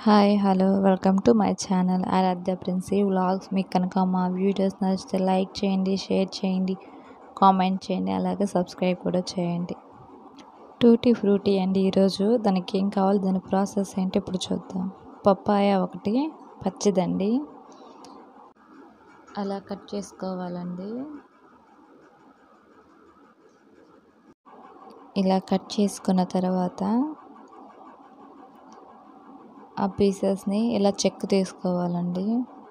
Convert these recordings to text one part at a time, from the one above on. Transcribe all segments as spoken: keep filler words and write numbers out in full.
Hi hello welcome to my channel Aaradhya Princy vlogs. మీకు కనుక మా వీడియోస్ నచ్చితే లైక్ చేయండి, షేర్ చేయండి, కామెంట్ చేయండి, అలాగే సబ్స్క్రైబ్ కూడా చేయండి. టూటీ ఫ్రూటీ అండి ఈరోజు. దానికి ఏం కావాలి, దాని ప్రాసెస్ ఏంటి ఇప్పుడు చూద్దాం. పప్పాయ ఒకటి పచ్చిదండి, అలా కట్ చేసుకోవాలండి. ఇలా కట్ చేసుకున్న తర్వాత ఆ పీసెస్ని ఇలా చెక్కు తీసుకోవాలండి.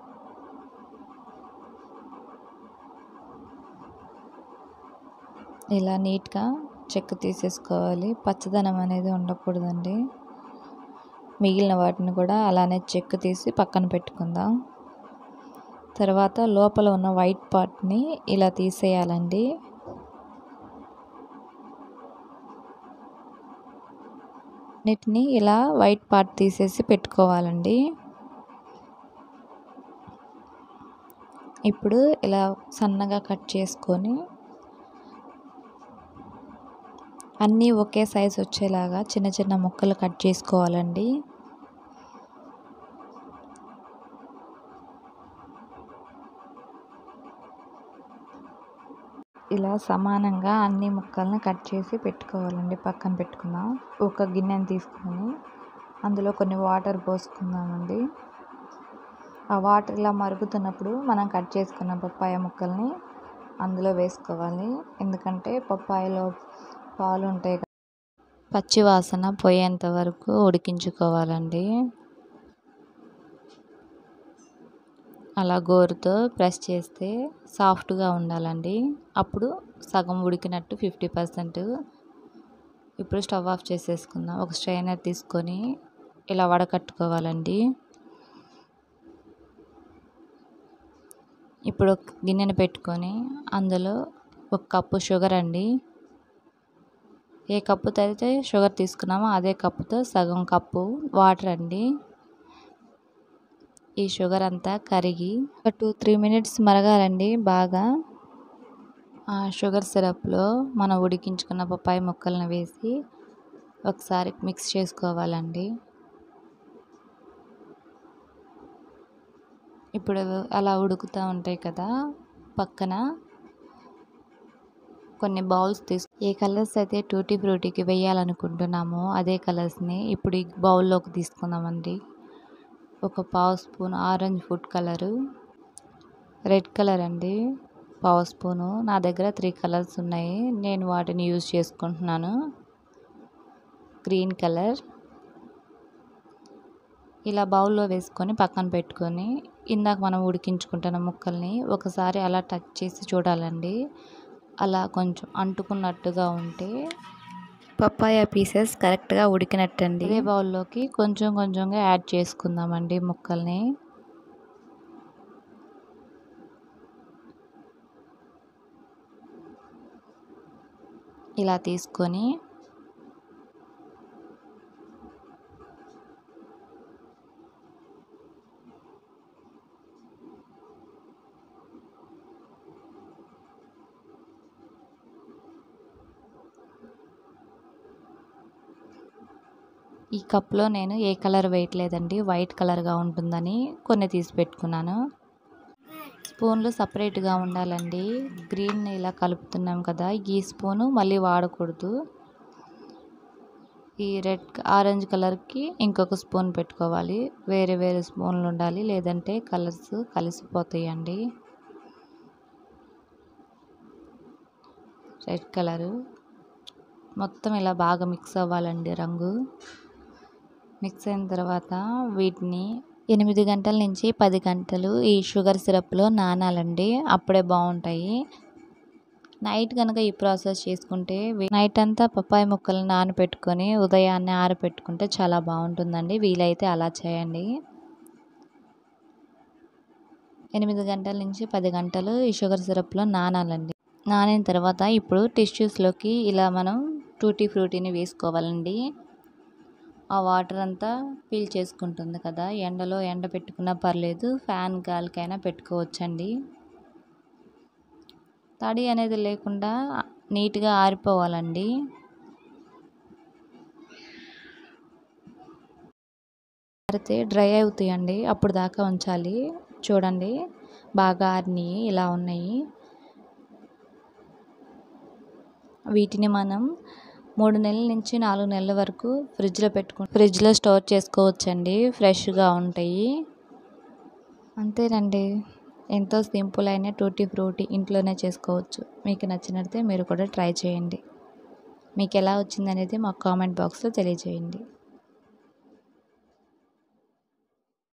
ఇలా నీట్గా చెక్కు తీసేసుకోవాలి. పచ్చదనం అనేది ఉండకూడదండి. మిగిలిన వాటిని కూడా అలానే చెక్కు తీసి పక్కన పెట్టుకుందాం. తర్వాత లోపల ఉన్న వైట్ పార్ట్ని ఇలా తీసేయాలండి. వీటిని ఇలా వైట్ పార్ట్ తీసేసి పెట్టుకోవాలండి. ఇప్పుడు ఇలా సన్నగా కట్ చేసుకొని అన్నీ ఒకే సైజు వచ్చేలాగా చిన్న చిన్న ముక్కలు కట్ చేసుకోవాలండి. ఇలా సమానంగా అన్ని ముక్కల్ని కట్ చేసి పెట్టుకోవాలండి. పక్కన పెట్టుకుందాం. ఒక గిన్నెని తీసుకొని అందులో కొన్ని వాటర్ పోసుకుందామండి. ఆ వాటర్ ఇలా మరుగుతున్నప్పుడు మనం కట్ చేసుకున్న పప్పాయ ముక్కల్ని అందులో వేసుకోవాలి. ఎందుకంటే పప్పాయలో పాలు ఉంటాయి, పచ్చి వాసన పోయేంత వరకు ఉడికించుకోవాలండి. అలా గోరుతో ప్రెస్ చేస్తే సాఫ్ట్గా ఉండాలండి. అప్పుడు సగం ఉడికినట్టు ఫిఫ్టీ పర్సెంట్. ఇప్పుడు స్టవ్ ఆఫ్ చేసేసుకుందాం. ఒక స్ట్రైనర్ తీసుకొని ఇలా వడకట్టుకోవాలండి. ఇప్పుడు ఒక గిన్నెను పెట్టుకొని అందులో ఒక కప్పు షుగర్ అండి. ఏ కప్పుతో అయితే షుగర్ తీసుకున్నామో అదే కప్పుతో సగం కప్పు వాటర్ అండి. ఈ షుగర్ అంతా కరిగి ఒక టూ త్రీ మినిట్స్ మరగాలండి బాగా. ఆ షుగర్ సిరప్లో మనం ఉడికించుకున్న పప్పాయ ముక్కలను వేసి ఒకసారి మిక్స్ చేసుకోవాలండి. ఇప్పుడు అలా ఉడుకుతూ ఉంటాయి కదా, పక్కన కొన్ని బౌల్స్ తీసు ఏ కలర్స్ అయితే టూటీ ఫ్రూటీకి వేయాలనుకుంటున్నామో అదే కలర్స్ని ఇప్పుడు ఈ బౌల్లోకి తీసుకుందామండి. ఒక పావు spoon orange food colour, red colour అండి పావు స్పూను. నా దగ్గర త్రీ కలర్స్ ఉన్నాయి, నేను వాటిని యూజ్ చేసుకుంటున్నాను. గ్రీన్ కలర్ ఇలా బౌల్లో వేసుకొని పక్కన పెట్టుకొని ఇందాక మనం ఉడికించుకుంటున్న ముక్కల్ని ఒకసారి అలా టచ్ చేసి చూడాలండి. అలా కొంచెం అంటుకున్నట్టుగా ఉంటే పప్పాయ పీసెస్ కరెక్ట్గా ఉడికినట్టండి. అదే బౌల్లోకి కొంచెం కొంచెంగా యాడ్ చేసుకుందామండి ముక్కల్ని. ఇలా తీసుకొని ఈ కప్లో నేను ఏ కలర్ వేయట్లేదండి, వైట్ కలర్గా ఉంటుందని కొన్ని తీసి పెట్టుకున్నాను. స్పూన్లు సపరేట్గా ఉండాలండి. గ్రీన్ ఇలా కలుపుతున్నాం కదా, ఈ స్పూను మళ్ళీ వాడకూడదు. ఈ రెడ్ ఆరెంజ్ కలర్కి ఇంకొక స్పూన్ పెట్టుకోవాలి. వేరే వేరే స్పూన్లు ఉండాలి, లేదంటే కలర్స్ కలిసిపోతాయండి. రెడ్ కలరు మొత్తం ఇలా బాగా మిక్స్ అవ్వాలండి. రంగు మిక్స్ అయిన తర్వాత వీటిని ఎనిమిది గంటల నుంచి పది గంటలు ఈ షుగర్ సిరప్లో నానాలండి. అప్పుడే బాగుంటాయి. నైట్ కనుక ఈ ప్రాసెస్ చేసుకుంటే నైట్ అంతా పప్పాయ ముక్కలు నానబెట్టుకొని ఉదయాన్నే ఆరబెట్టుకుంటే చాలా బాగుంటుందండి. వీలైతే అలా చేయండి. ఎనిమిది గంటల నుంచి పది గంటలు ఈ షుగర్ సిరప్లో నానాలండి. నానిన తర్వాత ఇప్పుడు టిష్యూస్లోకి ఇలా మనం టూటీ ఫ్రూటీని వేసుకోవాలండి. ఆ వాటర్ అంతా పీల్ చేసుకుంటుంది కదా, ఎండలో ఎండ పెట్టుకున్నా పర్లేదు, ఫ్యాన్ గాలికైనా పెట్టుకోవచ్చండి. తడి అనేది లేకుండా నీట్గా ఆరిపోవాలండి. ఆరితే డ్రై అవుతాయండి, అప్పుడు దాకా ఉంచాలి. చూడండి బాగా ఆరినాయి, ఇలా ఉన్నాయి. వీటిని మనం మూడు నెలల నుంచి నాలుగు నెలల వరకు ఫ్రిడ్జ్లో పెట్టుకు ఫ్రిడ్జ్లో స్టోర్ చేసుకోవచ్చండి, ఫ్రెష్గా ఉంటాయి. అంతేనండి, ఎంతో సింపుల్ అయిన టూటీ ఫ్రూటీ ఇంట్లోనే చేసుకోవచ్చు. మీకు నచ్చినట్లయితే మీరు కూడా ట్రై చేయండి. మీకు ఎలా వచ్చిందనేది మాకు కామెంట్ బాక్స్లో తెలియజేయండి.